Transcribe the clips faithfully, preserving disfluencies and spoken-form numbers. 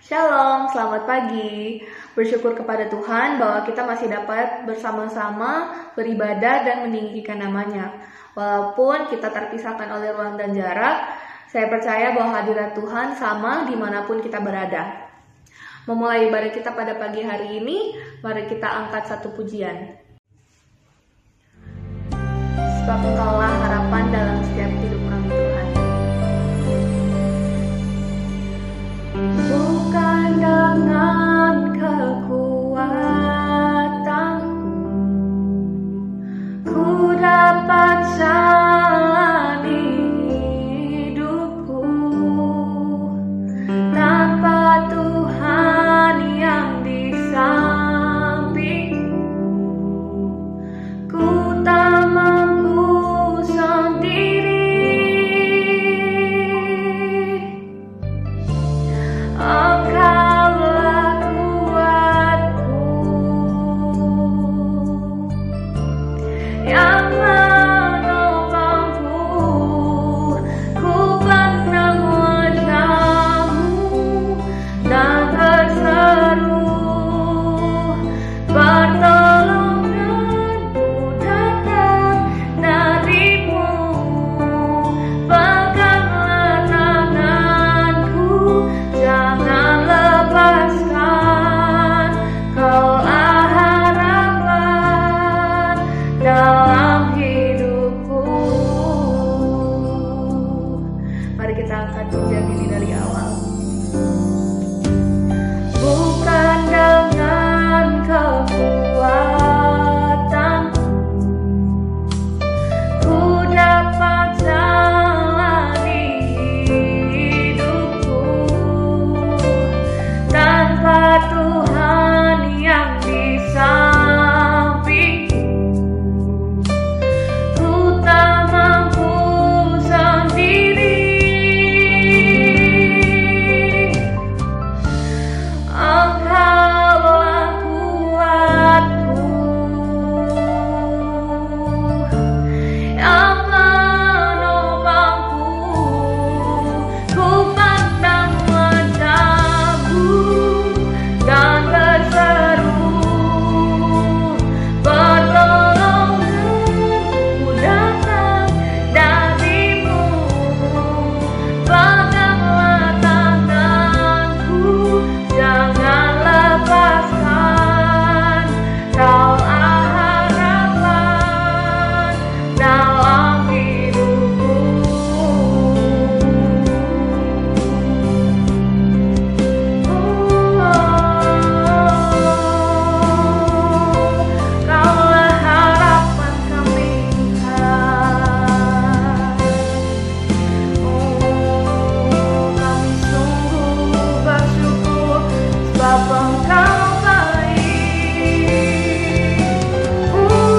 Shalom, selamat pagi. Bersyukur kepada Tuhan bahwa kita masih dapat bersama-sama beribadah dan meninggikan namanya. Walaupun kita terpisahkan oleh ruang dan jarak, saya percaya bahwa hadirat Tuhan sama dimanapun kita berada. Memulai ibadah kita pada pagi hari ini, mari kita angkat satu pujian. Sebab Engkaulah harapan dalam setiap hidup kami, Tuhan. Bukan dengan kekuatanku ku dapat jalani hidupku tanpa Tuhan yang di sampingku. Ku tak mampu sendiri. Engkaulah kuatku yang menopangku. Ku pandang wajah-Mu dan berseru, pertolonganku datang dari-Mu. Peganglah tanganku, jangan lepaskan. Kaulah harapan dalam hidupku. Mari kita angkat pujian ini dari awal. Bukan dengan kekuatanku ku dapat jalani hidupku tanpa Tuhan yang di sampingku. Ku tak mampu sendiri. Engkaulah kuatku yang menopangku. Ku pandang wajah-Mu dan berseru, pertolonganku datang dari-Mu. Peganglah tanganku, jangan lepaskan. Kaulah harapan dalam hidupku. Kaulah harapan kami, Tuhan. Oh, kami sungguh bersyukur sebab Engkau baik.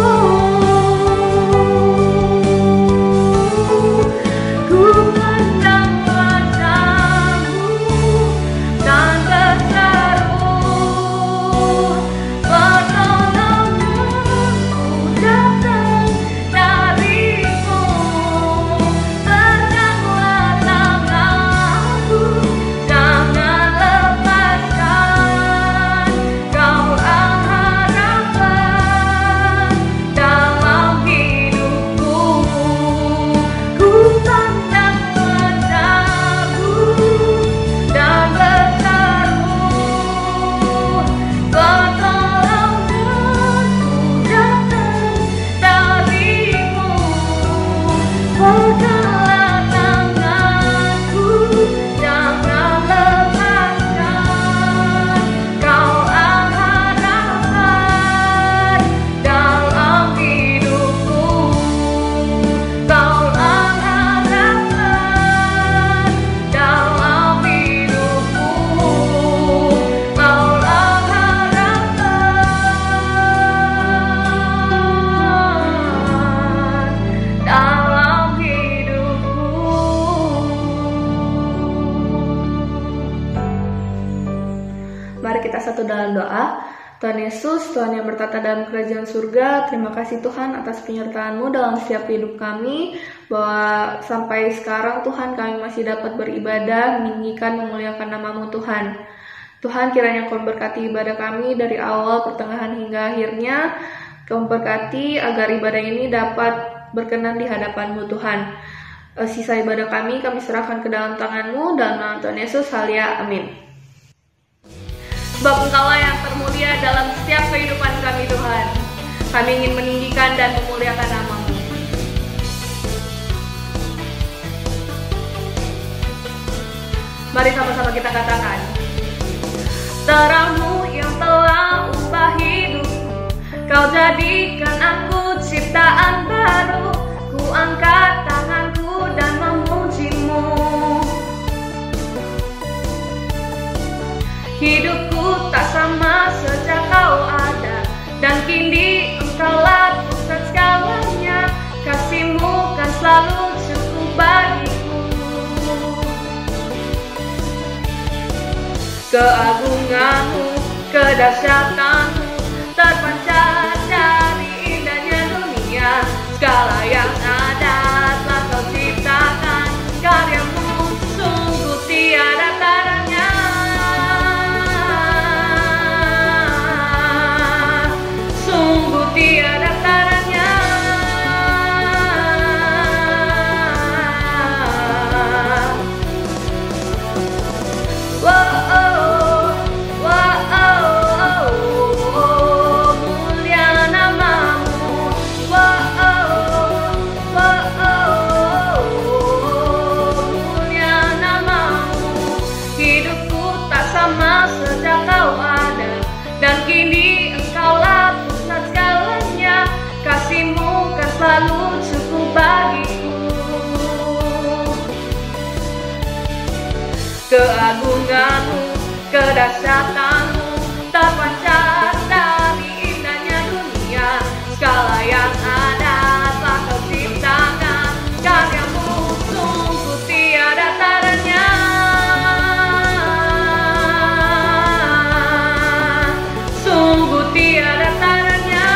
Ku pandang wajah-Mu dan berseru, pertolonganku datang dari-Mu. Peganglah tanganku, jangan lepaskan. Kaulah harapan dalam hidupku. Ku pandang wajah-Mu dan berseru, pertolonganku datang dari-Mu. Peganglah tanganku, jangan lepaskan. Kaulah harapan dalam hidupku. Kaulah harapan dalam hidupku. Kaulah harapan dalam hidupku. Mari kita satu dalam doa. Tuhan Yesus, Tuhan yang bertata dalam kerajaan surga, terima kasih Tuhan atas penyertaan-Mu dalam setiap hidup kami, bahwa sampai sekarang Tuhan kami masih dapat beribadah, meninggikan, memuliakan nama-Mu Tuhan. Tuhan kiranya Kau berkati ibadah kami dari awal, pertengahan hingga akhirnya. Kau berkati agar ibadah ini dapat berkenan di hadapan-Mu Tuhan. Sisa ibadah kami kami serahkan ke dalam tangan-Mu, dalam nama Tuhan Yesus, halia, amin. Sebab Engkaulah yang termulia dalam setiap kehidupan kami Tuhan. Kami ingin meninggikan dan memuliakan nama-Mu. Mari sama-sama kita katakan. Terang-Mu yang telah ubah hidup, Kau jadikan aku ciptaan baru. Ku angkat tanganku dan memuji-Mu. Hidupku tak sama sejak Kau ada, dan kini Engkaulah pusat segalanya. Kasih-Mu kan selalu cukup bagiku. Keagungan-Mu, kedahsyatan-Mu terpancar dari indahnya dunia. Segala yang ada telah Kau ciptakan, karya-Mu sungguh tiada taranya. Sungguh tiada taranya. Wow. Selalu cukup bagiku. Keagungan-Mu, kedahsyatan-Mu terpancar dari indahnya dunia. Segala yang ada telah Kau ciptakan, karya-Mu sungguh tiada taranya. Sungguh tiada taranya.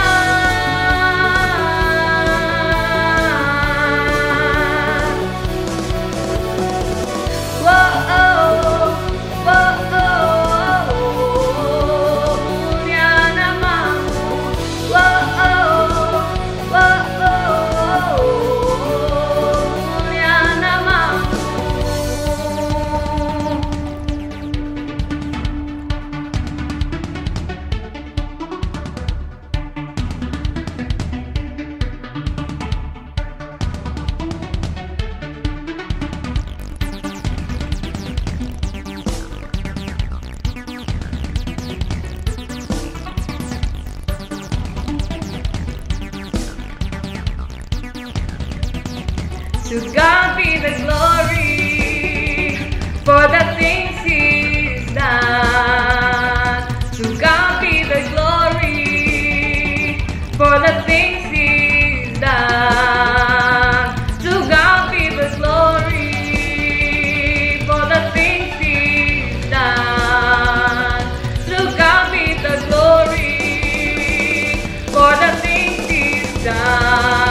To God be the glory for the things He's done. To God be the glory for the things He's done. To God be the glory for the things He's done. To God be the glory for the things He's done.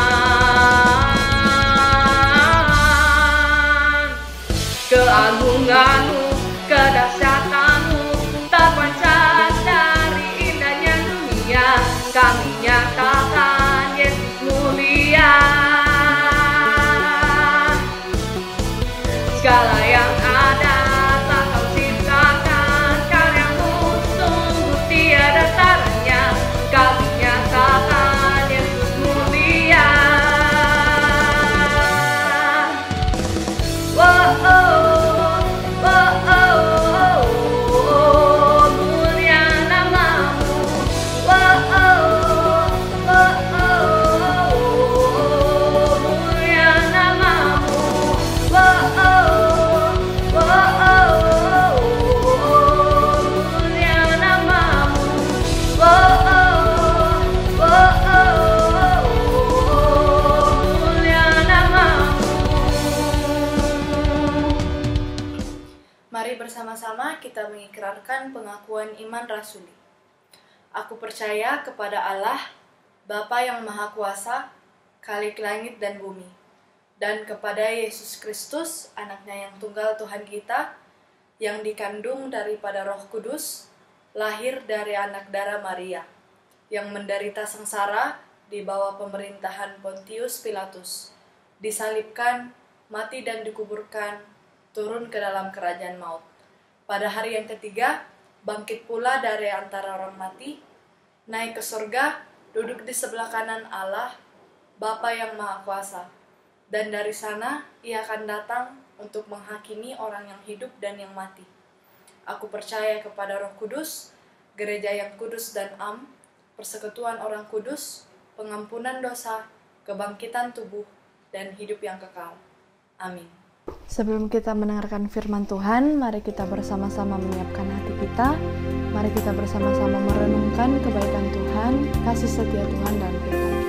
Keagungan-Mu, kedahsyatan-Mu terpancar dari indahnya dunia. Kami nyatakan Yesus mulia. Segala yang ada telah Kau ciptakan, karya-Mu sungguh tiada taranya. Kami nyatakan Yesus mulia. Wow. Mari bersama-sama kita mengikrarkan pengakuan iman rasuli. Aku percaya kepada Allah, Bapa yang Maha Kuasa, Khalik langit dan bumi, dan kepada Yesus Kristus, anaknya yang tunggal Tuhan kita, yang dikandung daripada Roh Kudus, lahir dari anak darah Maria, yang menderita sengsara di bawah pemerintahan Pontius Pilatus, disalibkan, mati dan dikuburkan, turun ke dalam kerajaan maut. Pada hari yang ketiga, bangkit pula dari antara orang mati, naik ke surga, duduk di sebelah kanan Allah, Bapa yang Maha Kuasa. Dan dari sana ia akan datang untuk menghakimi orang yang hidup dan yang mati. Aku percaya kepada Roh Kudus, gereja yang kudus dan am, persekutuan orang kudus, pengampunan dosa, kebangkitan tubuh, dan hidup yang kekal. Amin. Sebelum kita mendengarkan firman Tuhan, mari kita bersama-sama menyiapkan hati kita. Mari kita bersama-sama merenungkan kebaikan Tuhan, kasih setia Tuhan dalam kehidupan kita.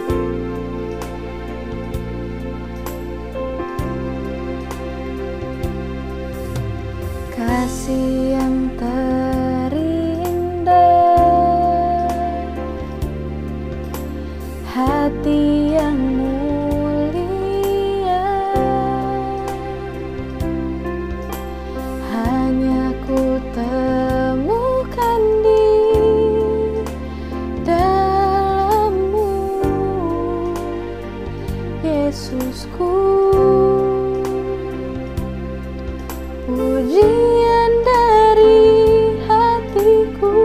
Kasih yang terindah, hati yang mulia, hanya ku temukan di dalam-Mu, Yesusku. Pujian dari hatiku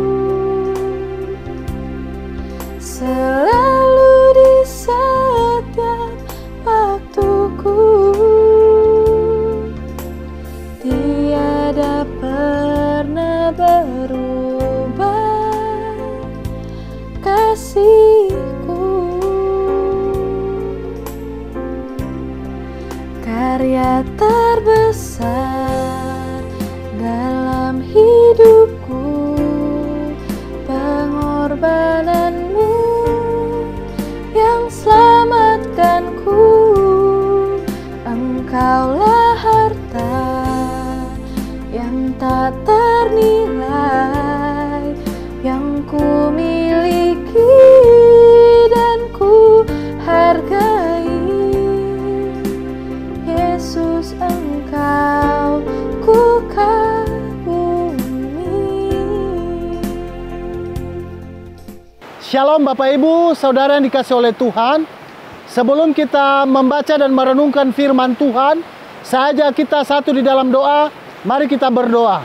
selalu di setiap waktuku, tiada pernah berubah kasihku. Karya terbesar dalam hidupku, pengorbanan-Mu yang selamatkanku. Engkaulah harta yang tak ternilai, yang ku miliki dan ku hargai. Yesus, Engkau ku kagumi. Shalom Bapak Ibu, Saudara yang dikasihi oleh Tuhan. Sebelum kita membaca dan merenungkan firman Tuhan, saja kita satu di dalam doa. Mari kita berdoa.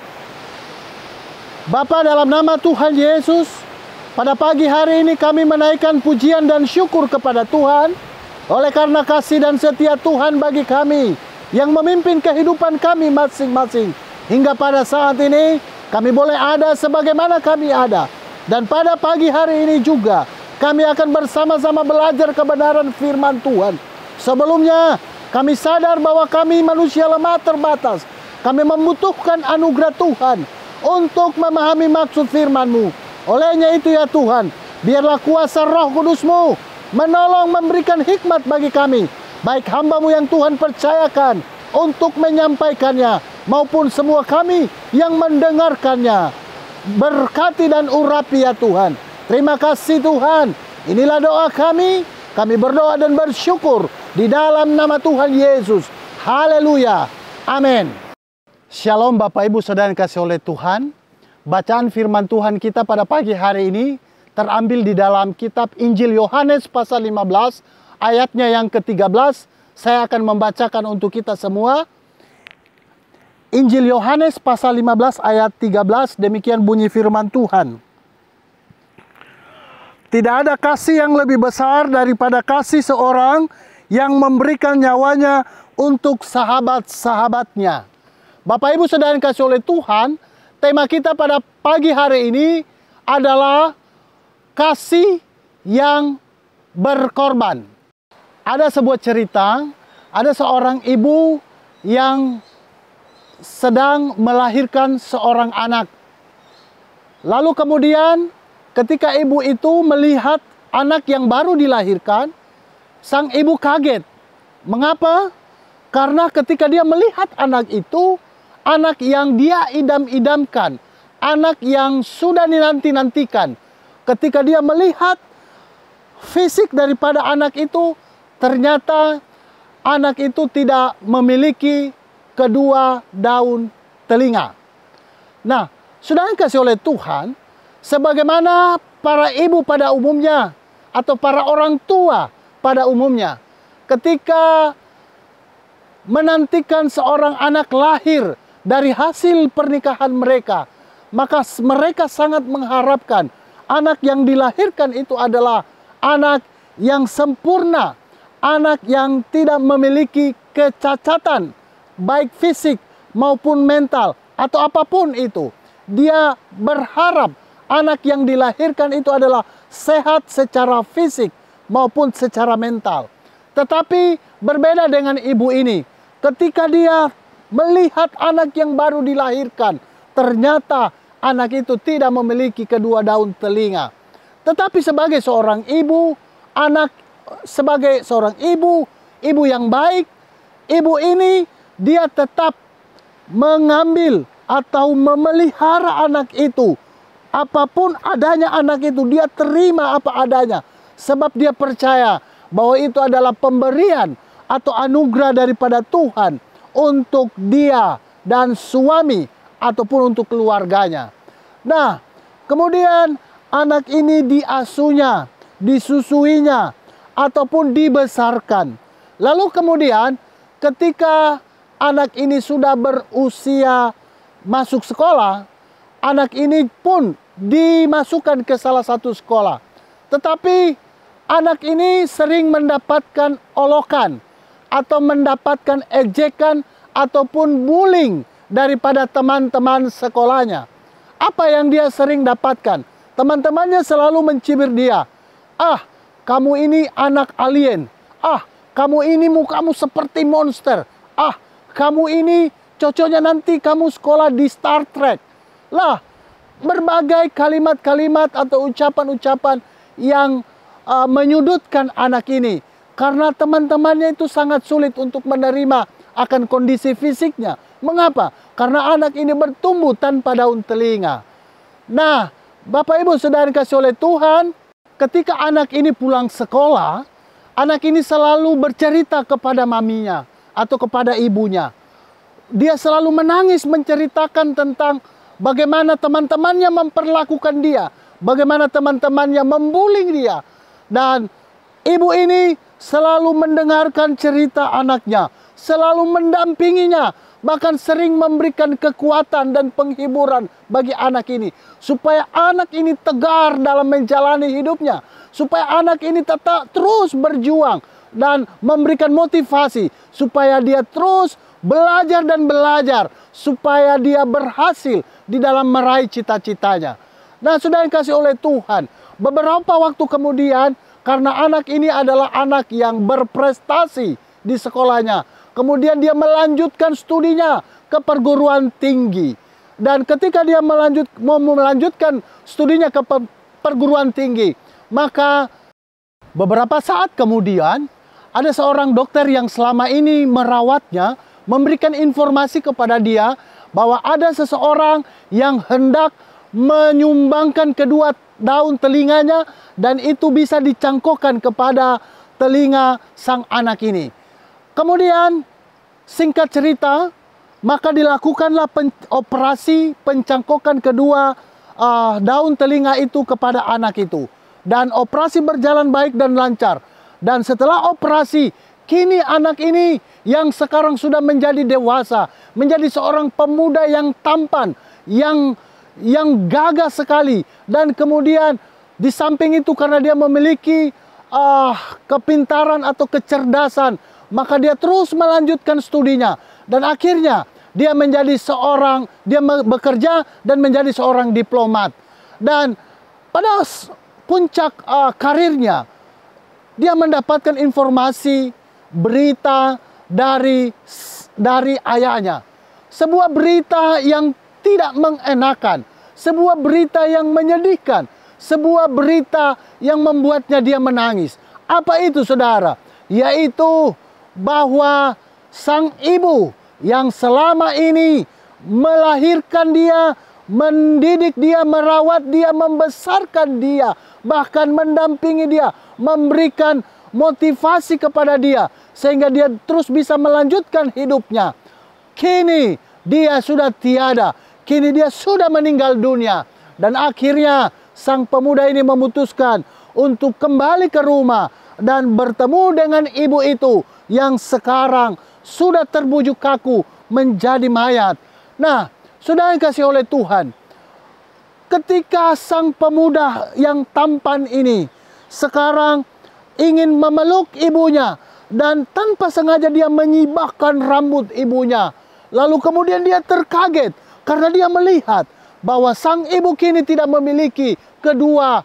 Bapa, dalam nama Tuhan Yesus, pada pagi hari ini kami menaikkan pujian dan syukur kepada Tuhan oleh karena kasih dan setia Tuhan bagi kami yang memimpin kehidupan kami masing-masing. Hingga pada saat ini kami boleh ada sebagaimana kami ada. Dan pada pagi hari ini juga kami akan bersama-sama belajar kebenaran firman Tuhan. Sebelumnya kami sadar bahwa kami manusia lemah terbatas. Kami membutuhkan anugerah Tuhan untuk memahami maksud firman-Mu. Olehnya itu ya Tuhan, biarlah kuasa Roh Kudus-Mu menolong memberikan hikmat bagi kami, baik hamba-Mu yang Tuhan percayakan untuk menyampaikannya, maupun semua kami yang mendengarkannya. Berkati dan urapi ya Tuhan. Terima kasih Tuhan. Inilah doa kami. Kami berdoa dan bersyukur di dalam nama Tuhan Yesus. Haleluya. Amin. Shalom Bapak Ibu Saudara yang dikasihi oleh Tuhan. Bacaan firman Tuhan kita pada pagi hari ini terambil di dalam kitab Injil Yohanes pasal lima belas, ayatnya yang ke tiga belas. Saya akan membacakan untuk kita semua. Injil Yohanes pasal lima belas ayat tiga belas, demikian bunyi firman Tuhan. Tidak ada kasih yang lebih besar daripada kasih seorang yang memberikan nyawanya untuk sahabat-sahabatnya. Bapak Ibu Saudara yang dikasihi oleh Tuhan, tema kita pada pagi hari ini adalah kasih yang berkorban. Ada sebuah cerita, ada seorang ibu yang sedang melahirkan seorang anak. Lalu kemudian ketika ibu itu melihat anak yang baru dilahirkan, sang ibu kaget. Mengapa? Karena ketika dia melihat anak itu, anak yang dia idam-idamkan, anak yang sudah dinanti-nantikan. Ketika dia melihat fisik daripada anak itu, ternyata anak itu tidak memiliki kedua daun telinga. Nah, sudah dikasih oleh Tuhan, sebagaimana para ibu pada umumnya atau para orang tua pada umumnya, ketika menantikan seorang anak lahir dari hasil pernikahan mereka, maka mereka sangat mengharapkan anak yang dilahirkan itu adalah anak yang sempurna, anak yang tidak memiliki kecacatan, baik fisik maupun mental atau apapun itu. Dia berharap anak yang dilahirkan itu adalah sehat secara fisik maupun secara mental. Tetapi berbeda dengan ibu ini, ketika dia melihat anak yang baru dilahirkan, ternyata anak itu tidak memiliki kedua daun telinga. Tetapi sebagai seorang ibu, anak sebagai seorang ibu, ibu yang baik, ibu ini dia tetap mengambil atau memelihara anak itu. Apapun adanya anak itu, dia terima apa adanya. Sebab dia percaya bahwa itu adalah pemberian atau anugerah daripada Tuhan untuk dia dan suami ataupun untuk keluarganya. Nah, kemudian anak ini diasuhnya, disusuinya, ataupun dibesarkan. Lalu kemudian ketika anak ini sudah berusia masuk sekolah, anak ini pun dimasukkan ke salah satu sekolah. Tetapi anak ini sering mendapatkan olokan atau mendapatkan ejekan ataupun bullying daripada teman-teman sekolahnya. Apa yang dia sering dapatkan? Teman-temannya selalu mencibir dia. Ah, kamu ini anak alien. Ah, kamu ini mukamu seperti monster. Ah, kamu ini cocoknya nanti kamu sekolah di Star Trek. Lah, berbagai kalimat-kalimat atau ucapan-ucapan yang uh, menyudutkan anak ini. Karena teman-temannya itu sangat sulit untuk menerima akan kondisi fisiknya. Mengapa? Karena anak ini bertumbuh tanpa daun telinga. Nah, Bapak Ibu Saudara dikasih oleh Tuhan, ketika anak ini pulang sekolah, anak ini selalu bercerita kepada maminya atau kepada ibunya. Dia selalu menangis menceritakan tentang bagaimana teman-temannya memperlakukan dia, bagaimana teman-temannya membuli dia. Dan ibu ini selalu mendengarkan cerita anaknya, selalu mendampinginya, bahkan sering memberikan kekuatan dan penghiburan bagi anak ini, supaya anak ini tegar dalam menjalani hidupnya, supaya anak ini tetap terus berjuang dan memberikan motivasi, supaya dia terus belajar dan belajar, supaya dia berhasil di dalam meraih cita-citanya. Nah, sudah dikasih oleh Tuhan, beberapa waktu kemudian, karena anak ini adalah anak yang berprestasi di sekolahnya, kemudian dia melanjutkan studinya ke perguruan tinggi. Dan ketika dia melanjut, mau melanjutkan studinya ke perguruan tinggi, maka beberapa saat kemudian ada seorang dokter yang selama ini merawatnya, memberikan informasi kepada dia bahwa ada seseorang yang hendak menyumbangkan kedua daun telinganya dan itu bisa dicangkokkan kepada telinga sang anak ini. Kemudian singkat cerita, maka dilakukanlah pen operasi pencangkokan kedua uh, daun telinga itu kepada anak itu. Dan operasi berjalan baik dan lancar. Dan setelah operasi, kini anak ini yang sekarang sudah menjadi dewasa, menjadi seorang pemuda yang tampan, yang yang gagah sekali. Dan kemudian di samping itu karena dia memiliki uh, kepintaran atau kecerdasan, maka dia terus melanjutkan studinya. Dan akhirnya dia menjadi seorang, dia bekerja dan menjadi seorang diplomat. Dan pada puncak uh, karirnya, dia mendapatkan informasi, berita dari dari ayahnya. Sebuah berita yang tidak mengenakan, sebuah berita yang menyedihkan, sebuah berita yang membuatnya dia menangis. Apa itu, saudara? Yaitu bahwa sang ibu yang selama ini melahirkan dia, mendidik dia, merawat dia, membesarkan dia, bahkan mendampingi dia, memberikan motivasi kepada dia, sehingga dia terus bisa melanjutkan hidupnya. Kini dia sudah tiada. Kini dia sudah meninggal dunia. Dan akhirnya sang pemuda ini memutuskan untuk kembali ke rumah dan bertemu dengan ibu itu yang sekarang sudah terbujuk kaku menjadi mayat. Nah, saudara yang kasih oleh Tuhan, ketika sang pemuda yang tampan ini sekarang ingin memeluk ibunya dan tanpa sengaja dia menyibakkan rambut ibunya, lalu kemudian dia terkaget karena dia melihat bahwa sang ibu kini tidak memiliki kedua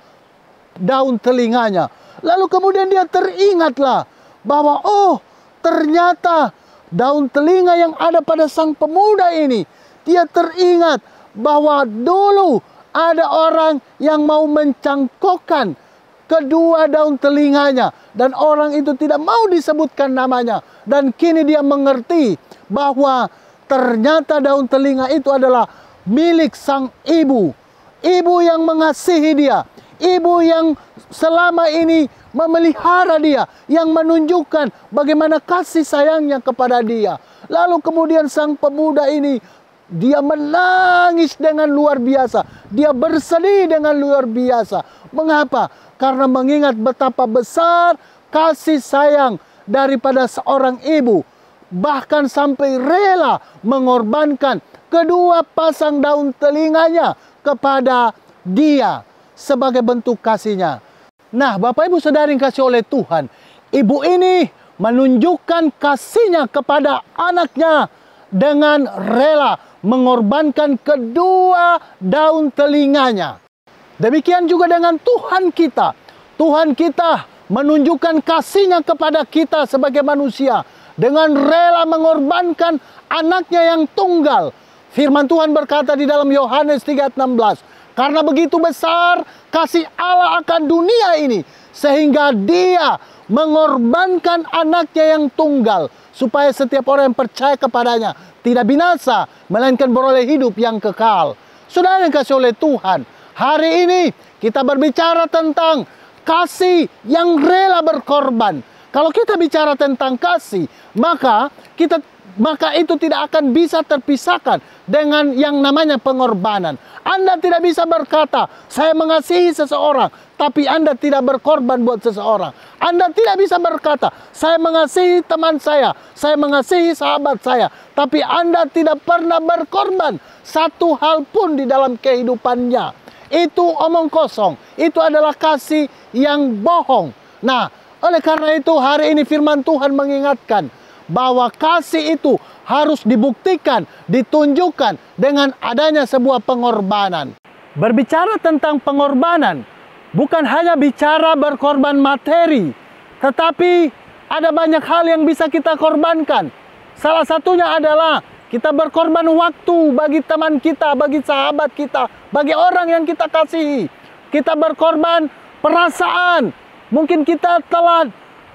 daun telinganya. Lalu kemudian dia teringatlah bahwa oh, ternyata daun telinga yang ada pada sang pemuda ini. Dia teringat bahwa dulu ada orang yang mau mencangkokkan kedua daun telinganya. Dan orang itu tidak mau disebutkan namanya. Dan kini dia mengerti bahwa ternyata daun telinga itu adalah milik sang ibu. Ibu yang mengasihi dia. Ibu yang selama ini memelihara dia. Yang menunjukkan bagaimana kasih sayangnya kepada dia. Lalu kemudian sang pemuda ini, dia menangis dengan luar biasa. Dia bersedih dengan luar biasa. Mengapa? Karena mengingat betapa besar kasih sayang daripada seorang ibu. Bahkan sampai rela mengorbankan kedua pasang daun telinganya kepada dia sebagai bentuk kasihnya. Nah, Bapak Ibu Saudara yang kasih oleh Tuhan, ibu ini menunjukkan kasihnya kepada anaknya dengan rela mengorbankan kedua daun telinganya. Demikian juga dengan Tuhan kita. Tuhan kita menunjukkan kasihnya kepada kita sebagai manusia dengan rela mengorbankan anaknya yang tunggal. Firman Tuhan berkata di dalam Yohanes tiga ayat enam belas, karena begitu besar kasih Allah akan dunia ini, sehingga dia mengorbankan anaknya yang tunggal, supaya setiap orang yang percaya kepadanya tidak binasa, melainkan beroleh hidup yang kekal. Saudara yang kasih oleh Tuhan, hari ini kita berbicara tentang kasih yang rela berkorban. Kalau kita bicara tentang kasih, maka kita maka itu tidak akan bisa terpisahkan dengan yang namanya pengorbanan. Anda tidak bisa berkata, saya mengasihi seseorang, tapi Anda tidak berkorban buat seseorang. Anda tidak bisa berkata, saya mengasihi teman saya, saya mengasihi sahabat saya, tapi Anda tidak pernah berkorban satu hal pun di dalam kehidupannya. Itu omong kosong. Itu adalah kasih yang bohong. Nah, oleh karena itu hari ini firman Tuhan mengingatkan bahwa kasih itu harus dibuktikan, ditunjukkan dengan adanya sebuah pengorbanan. Berbicara tentang pengorbanan, bukan hanya bicara berkorban materi, tetapi ada banyak hal yang bisa kita korbankan. Salah satunya adalah kita berkorban waktu bagi teman kita, bagi sahabat kita, bagi orang yang kita kasihi. Kita berkorban perasaan. Mungkin kita telah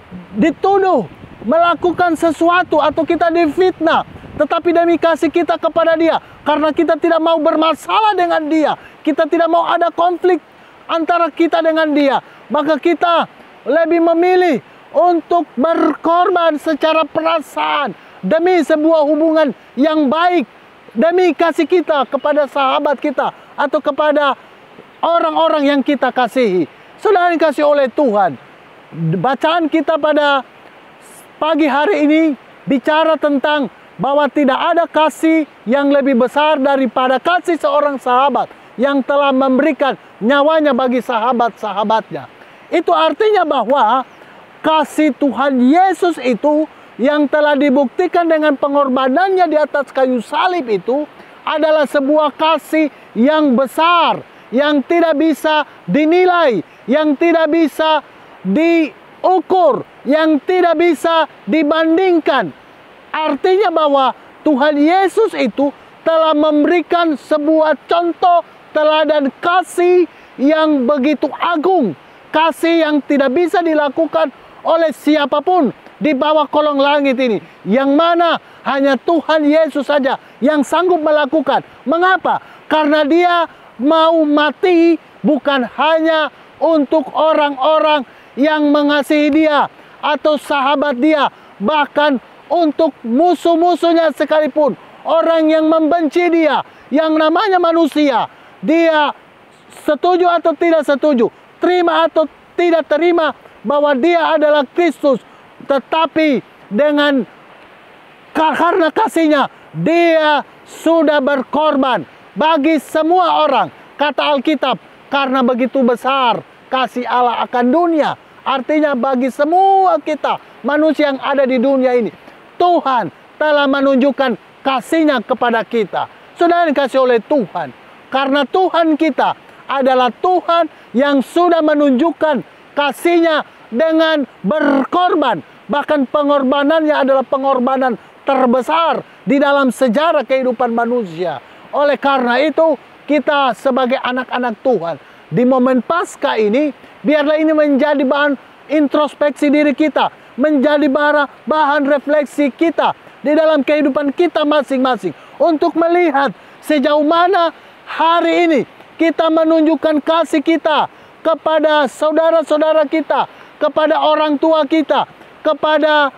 dituduh melakukan sesuatu atau kita difitnah, tetapi demi kasih kita kepada dia, karena kita tidak mau bermasalah dengan dia, kita tidak mau ada konflik antara kita dengan dia, maka kita lebih memilih untuk berkorban secara perasaan demi sebuah hubungan yang baik, demi kasih kita kepada sahabat kita atau kepada orang-orang yang kita kasihi. Saudara yang kasih oleh Tuhan, bacaan kita pada pagi hari ini bicara tentang bahwa tidak ada kasih yang lebih besar daripada kasih seorang sahabat yang telah memberikan nyawanya bagi sahabat-sahabatnya. Itu artinya bahwa kasih Tuhan Yesus itu yang telah dibuktikan dengan pengorbanannya di atas kayu salib itu adalah sebuah kasih yang besar, yang tidak bisa dinilai, yang tidak bisa diukur, yang tidak bisa dibandingkan. Artinya bahwa Tuhan Yesus itu telah memberikan sebuah contoh teladan kasih yang begitu agung, kasih yang tidak bisa dilakukan oleh siapapun di bawah kolong langit ini, yang mana hanya Tuhan Yesus saja yang sanggup melakukan. Mengapa? Karena dia mau mati bukan hanya untuk orang-orang yang mengasihi dia atau sahabat dia, bahkan untuk musuh-musuhnya sekalipun, orang yang membenci dia, yang namanya manusia, dia setuju atau tidak setuju, terima atau tidak terima bahwa dia adalah Kristus, tetapi dengan karena kasihnya dia sudah berkorban bagi semua orang. Kata Alkitab, karena begitu besar kasih Allah akan dunia, artinya bagi semua kita manusia yang ada di dunia ini, Tuhan telah menunjukkan kasihnya kepada kita. Saudara yang dikasihi oleh Tuhan, karena Tuhan kita adalah Tuhan yang sudah menunjukkan kasihnya dengan berkorban. Bahkan pengorbanannya adalah pengorbanan terbesar di dalam sejarah kehidupan manusia. Oleh karena itu, kita sebagai anak-anak Tuhan, di momen Paskah ini, biarlah ini menjadi bahan introspeksi diri kita, menjadi bahan refleksi kita di dalam kehidupan kita masing-masing, untuk melihat sejauh mana hari ini kita menunjukkan kasih kita kepada saudara-saudara kita, kepada orang tua kita, kepada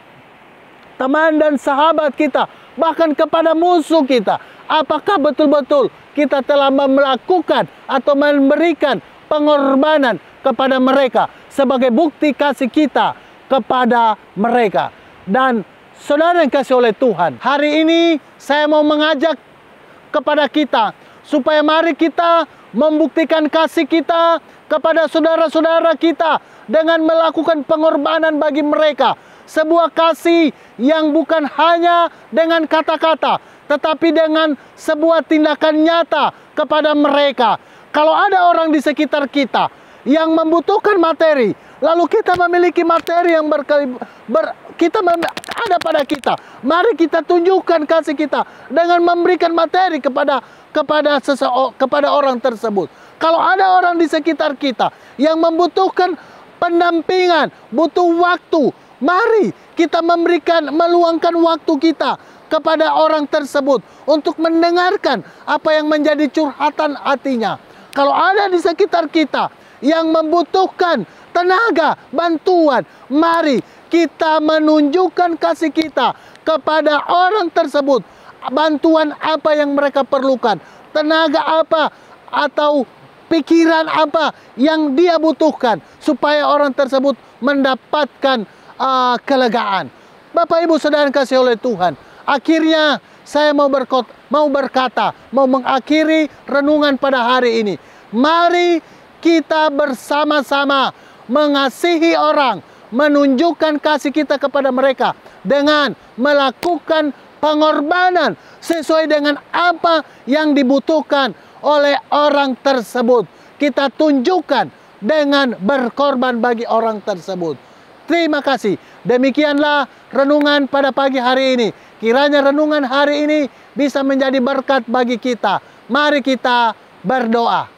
teman dan sahabat kita, bahkan kepada musuh kita. Apakah betul-betul kita telah melakukan atau memberikan pengorbanan kepada mereka sebagai bukti kasih kita kepada mereka? Dan saudara yang kasih oleh Tuhan, hari ini saya mau mengajak kepada kita supaya mari kita membuktikan kasih kita kepada saudara-saudara kita dengan melakukan pengorbanan bagi mereka. Sebuah kasih yang bukan hanya dengan kata-kata, tetapi dengan sebuah tindakan nyata kepada mereka. Kalau ada orang di sekitar kita yang membutuhkan materi, lalu kita memiliki materi yang berkali, ber, kita mem, ada pada kita, mari kita tunjukkan kasih kita dengan memberikan materi kepada kepada sese- kepada orang tersebut. Kalau ada orang di sekitar kita yang membutuhkan pendampingan, butuh waktu, mari kita memberikan, meluangkan waktu kita kepada orang tersebut untuk mendengarkan apa yang menjadi curhatan hatinya. Kalau ada di sekitar kita yang membutuhkan tenaga, bantuan, mari kita menunjukkan kasih kita kepada orang tersebut. Bantuan apa yang mereka perlukan, tenaga apa atau pikiran apa yang dia butuhkan, supaya orang tersebut mendapatkan uh, kelegaan. Bapak Ibu Saudara yang kasih oleh Tuhan, akhirnya saya mau berkata, mau berkata, mau mengakhiri renungan pada hari ini. Mari kita bersama-sama mengasihi orang, menunjukkan kasih kita kepada mereka dengan melakukan pengorbanan sesuai dengan apa yang dibutuhkan oleh orang tersebut. Kita tunjukkan dengan berkorban bagi orang tersebut. Terima kasih. Demikianlah renungan pada pagi hari ini. Kiranya renungan hari ini bisa menjadi berkat bagi kita. Mari kita berdoa.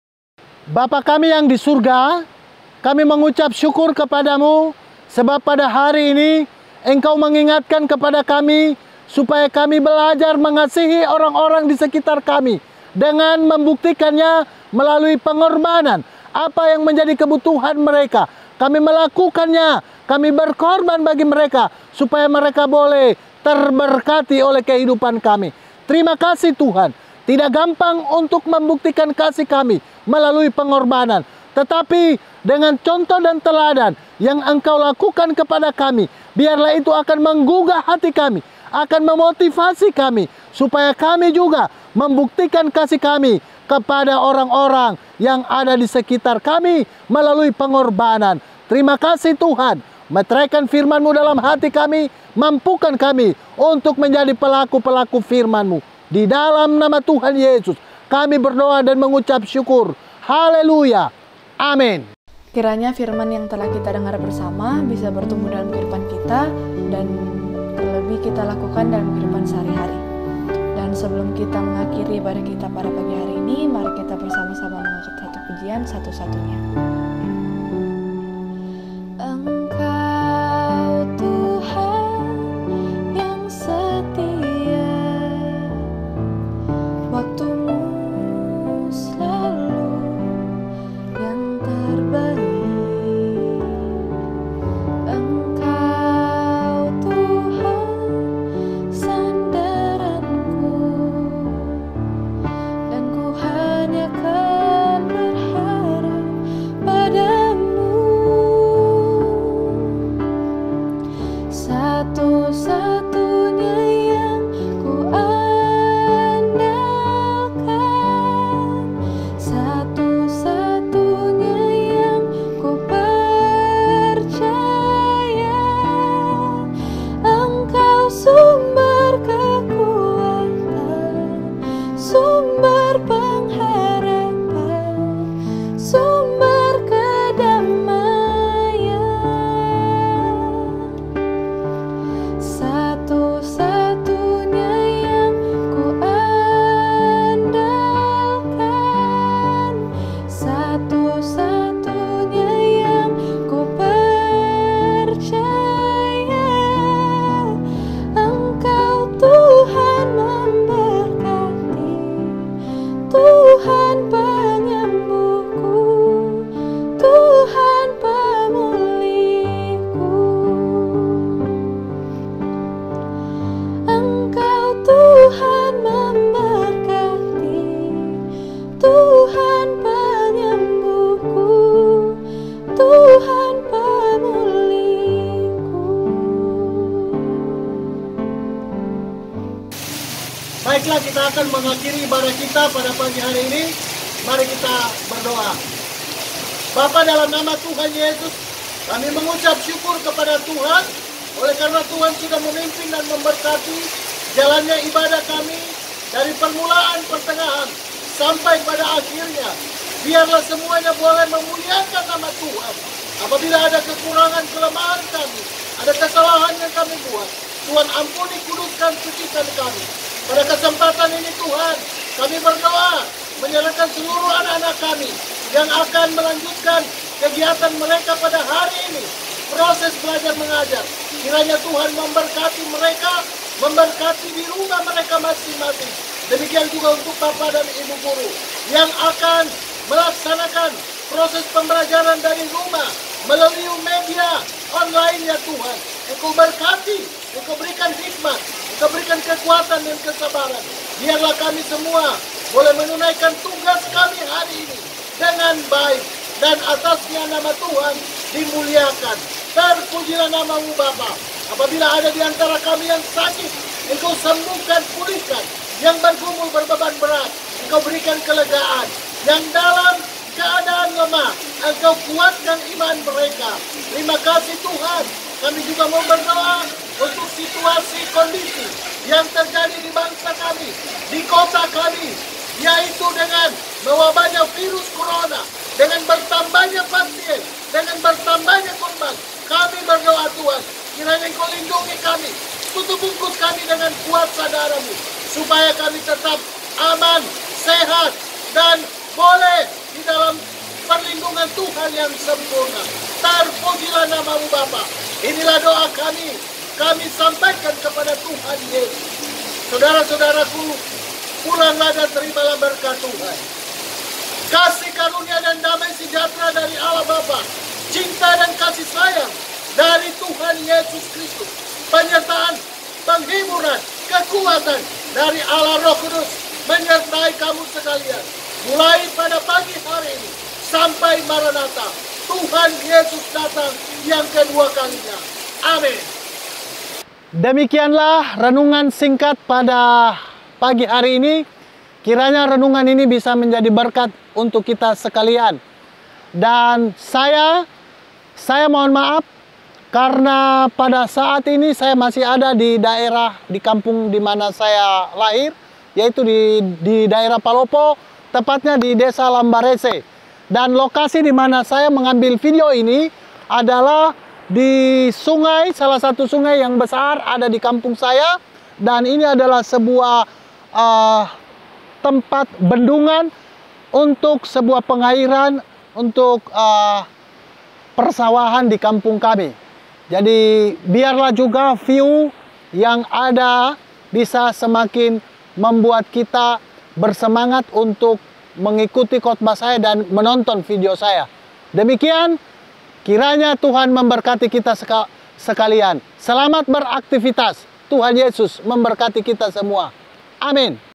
Bapa kami yang di surga, kami mengucap syukur kepadamu, sebab pada hari ini Engkau mengingatkan kepada kami supaya kami belajar mengasihi orang-orang di sekitar kami dengan membuktikannya melalui pengorbanan. Apa yang menjadi kebutuhan mereka, kami melakukannya, kami berkorban bagi mereka supaya mereka boleh terberkati oleh kehidupan kami. Terima kasih Tuhan. Tidak gampang untuk membuktikan kasih kami melalui pengorbanan, tetapi dengan contoh dan teladan yang Engkau lakukan kepada kami, biarlah itu akan menggugah hati kami, akan memotivasi kami, supaya kami juga membuktikan kasih kami kepada orang-orang yang ada di sekitar kami melalui pengorbanan. Terima kasih Tuhan. Meteraikan firman-Mu dalam hati kami, mampukan kami untuk menjadi pelaku-pelaku firman-Mu. Di dalam nama Tuhan Yesus, kami berdoa dan mengucap syukur. Haleluya. Amin. Kiranya firman yang telah kita dengar bersama bisa bertumbuh dalam kehidupan kita dan terlebih kita lakukan dalam kehidupan sehari-hari. Dan sebelum kita mengakhiri ibadah kita pada pagi hari ini, mari kita bersama-sama mengangkat satu pujian satu-satunya. Engkau Tuhan yang setia, waktumu selalu yang terbaik. Engkau Tuhan sandaranku, Tuhan penyembuhku, Tuhan pemulihku. Engkau Tuhan memberkati, Tuhan penyembuhku, Tuhan pemulihku. Baiklah, kita akan mengakhiri ibadah kita pada pagi hari ini. Mari kita berdoa. Bapa, dalam nama Tuhan Yesus, kami mengucap syukur kepada Tuhan oleh karena Tuhan sudah memimpin dan memberkati jalannya ibadah kami dari permulaan, pertengahan sampai pada akhirnya. Biarlah semuanya boleh memuliakan nama Tuhan. Apabila ada kekurangan, kelemahan kami, ada kesalahan yang kami buat, Tuhan ampuni, kuduskan, sucikan kami. Pada kesempatan ini Tuhan, kami berdoa menyerahkan seluruh anak-anak kami yang akan melanjutkan kegiatan mereka pada hari ini, proses belajar mengajar. Kiranya Tuhan memberkati mereka, memberkati di rumah mereka masing-masing. Demikian juga untuk Bapak dan Ibu guru yang akan melaksanakan proses pembelajaran dari rumah melalui media online ya Tuhan. Engkau berkati, Engkau berikan hikmat, Engkau berikan kekuatan dan kesabaran. Biarlah kami semua boleh menunaikan tugas kami hari ini dengan baik, dan atasnya nama Tuhan dimuliakan. Terpujilah nama-Mu Bapa. Apabila ada di antara kami yang sakit, Engkau sembuhkan, pulihkan. Yang bergumul berbeban berat, Engkau berikan kelegaan. Yang dalam keadaan lemah, Engkau kuatkan iman mereka. Terima kasih Tuhan. Kami juga mau berdoa untuk situasi kondisi yang terjadi di bangsa kami, di kota kami, yaitu dengan mewabahnya virus corona, dengan bertambahnya pasien, dengan bertambahnya korban. Kami berdoa Tuhan, kiranya Engkau lindungi kami, tutup bungkus kami dengan kuasa darah-Mu, supaya kami tetap aman, sehat, dan boleh di dalam perlindungan Tuhan yang sempurna. Terpujilah nama-Mu Bapa. Inilah doa kami, kami sampaikan kepada Tuhan Yesus. Saudara-saudaraku, pulanglah dan terimalah berkat Tuhan. Kasih karunia dan damai sejahtera dari Allah Bapa, cinta dan kasih sayang dari Tuhan Yesus Kristus, penyertaan, penghiburan, kekuatan dari Allah Roh Kudus menyertai kamu sekalian, mulai pada pagi hari ini sampai Maranatha, Tuhan Yesus datang yang kedua kalinya. Amin. Demikianlah renungan singkat pada pagi hari ini. Kiranya renungan ini bisa menjadi berkat untuk kita sekalian. Dan saya, saya mohon maaf karena pada saat ini saya masih ada di daerah, di kampung di mana saya lahir, yaitu di, di daerah Palopo, tepatnya di Desa Lambarese. Dan lokasi di mana saya mengambil video ini adalah di sungai, salah satu sungai yang besar ada di kampung saya. Dan ini adalah sebuah uh, tempat bendungan untuk sebuah pengairan untuk uh, persawahan di kampung kami. Jadi biarlah juga view yang ada bisa semakin membuat kita bersemangat untuk mengikuti khotbah saya dan menonton video saya. Demikian, kiranya Tuhan memberkati kita sekalian. Selamat beraktivitas. Tuhan Yesus memberkati kita semua. Amin.